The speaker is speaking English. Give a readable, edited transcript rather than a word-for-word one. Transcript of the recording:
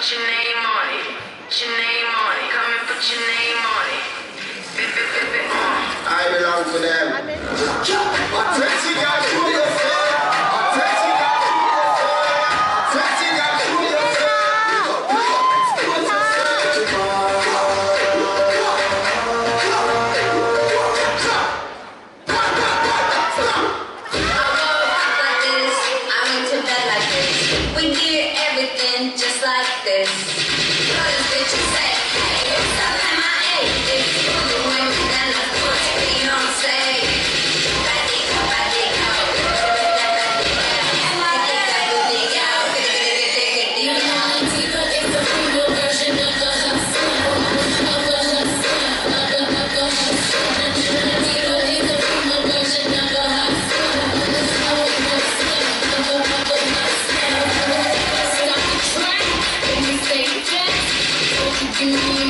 put your name on it. Put your name on it. Come and put your name on it. I belong to them. Attention, guys, who you say? Attention, guys, who you say? Attention, guys, who you say? I'm into bed like this. We hear everything just like this. Brothers, bitches say, hey, stop at my age. If you the women, then let's put me on stage. Radico, radico. It's the female version of the hustle. Give me